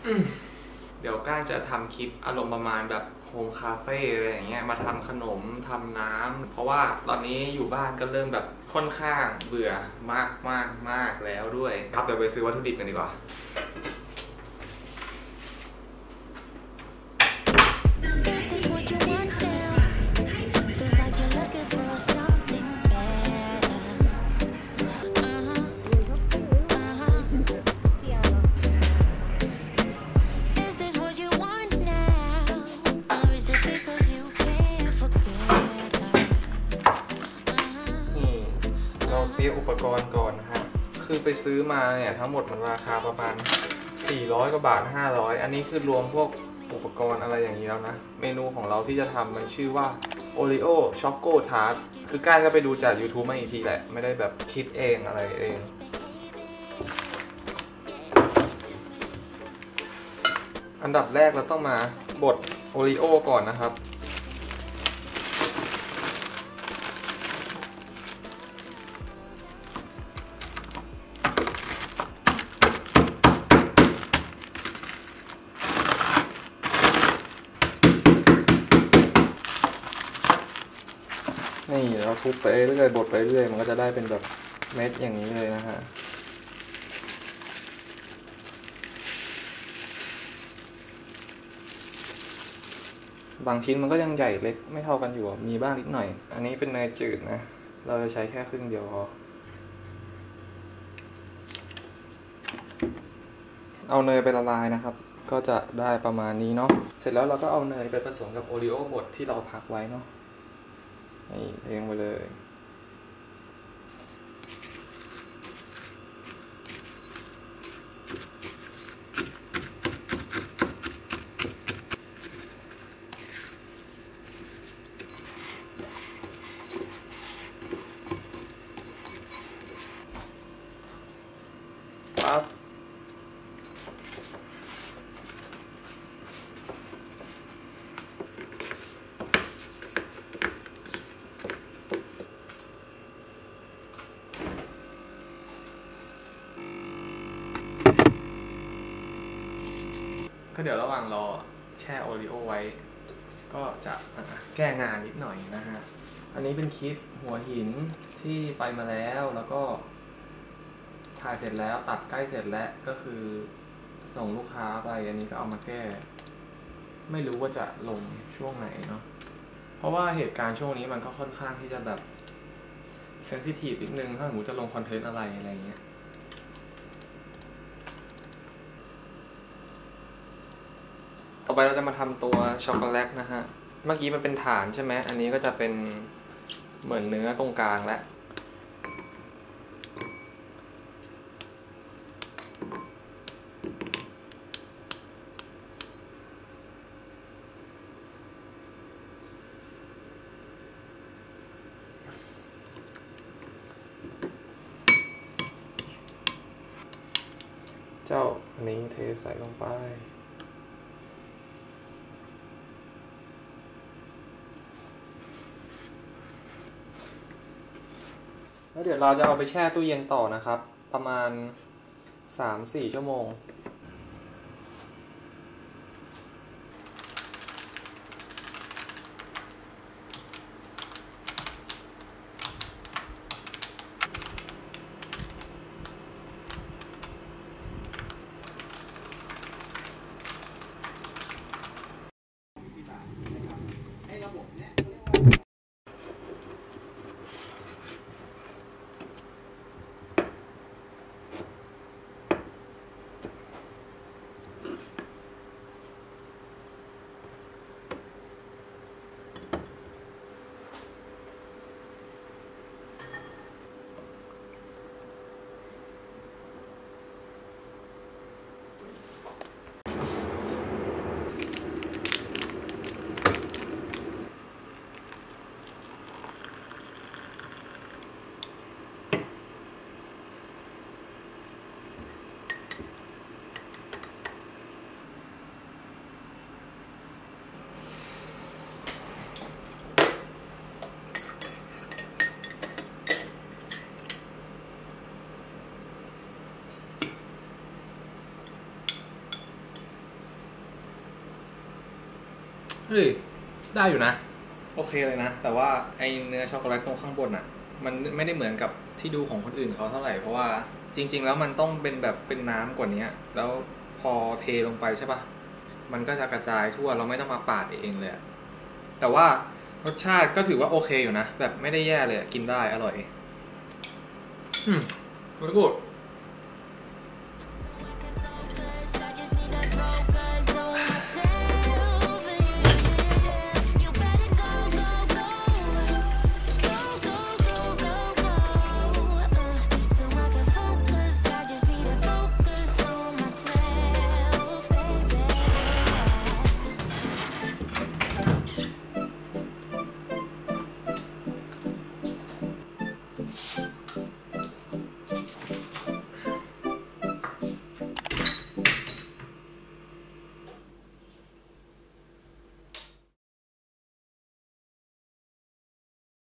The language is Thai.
เดี๋ยวก้านจะทำคลิปอารมณ์ประมาณแบบโฮมคาเฟ่อะไรอย่างเงี้ยมาทำขนมทำน้ำเพราะว่าตอนนี้อยู่บ้านก็เริ่มแบบค่อนข้างเบื่อมากแล้วด้วยครับเดี๋ยวไปซื้อวัตถุดิบกันดีกว่าเราเตรียมอุปกรณ์ก่อนนะฮะคือไปซื้อมาเนี่ยทั้งหมดมันราคาประมาณ400 กว่าบาท500อันนี้คือรวมพวกอุปกรณ์อะไรอย่างนี้แล้วนะเมนูของเราที่จะทำมันชื่อว่า Oreo Choco Tart คือก้านก็ไปดูจาก YouTube มาอีกทีแหละไม่ได้แบบคิดเองอะไรเองอันดับแรกเราต้องมาบดโอรีโอก่อนนะครับนี่เราทุบไปเรื่อยบดไปเรื่อยมันก็จะได้เป็นแบบเม็ดอย่างนี้เลยนะฮะบางชิ้นมันก็ยังใหญ่เล็กไม่เท่ากันอยู่มีบ้างนิดหน่อยอันนี้เป็นเนยจืดนะเราจะใช้แค่ครึ่งเดียวพอเอาเนยไปละลายนะครับก็จะได้ประมาณนี้เนาะเสร็จแล้วเราก็เอาเนยไปผสมกับโอรีโอบดที่เราพักไว้เนาะนี่เทลงไปเลยปั๊บก็เดี๋ยวระหว่างรอแช่โอรีโอไว้ก็จะแก้งานนิดหน่อยนะฮะอันนี้เป็นคลิปหัวหินที่ไปมาแล้วก็ถ่ายเสร็จแล้วตัดใกล้เสร็จแล้วก็คือส่งลูกค้าไปอันนี้ก็เอามาแก้ไม่รู้ว่าจะลงช่วงไหนเนาะเพราะว่าเหตุการณ์ช่วงนี้มันก็ค่อนข้างที่จะแบบเซนซิทีฟนิดนึงถ้าสมมติจะลงคอนเทนต์อะไรเงี้ยต่อไปเราจะมาทำตัวช็อกโกแลตนะฮะเมื่อกี้มันเป็นฐานใช่ไหมอันนี้ก็จะเป็นเหมือนเนื้อตรงกลางแล้วเจ้าอันนี้เทใส่ลงไปแล้วเดี๋ยวเราจะเอาไปแช่ตู้เย็นต่อนะครับประมาณ 3-4 ชั่วโมงเฮ้ยได้อยู่นะโอเคเลยนะแต่ว่าไอเนื้อช็อกโกแลตตรงข้างบนอ่ะมันไม่ได้เหมือนกับที่ดูของคนอื่นเขาเท่าไหร่เพราะว่าจริงๆแล้วมันต้องเป็นแบบเป็นน้ำกว่านี้แล้วพอเทลงไปใช่ปะมันก็จะกระจายทั่วเราไม่ต้องมาปาดเองเลยแต่ว่ารสชาติก็ถือว่าโอเคอยู่นะแบบไม่ได้แย่เลยกินได้อร่อยไม่กูด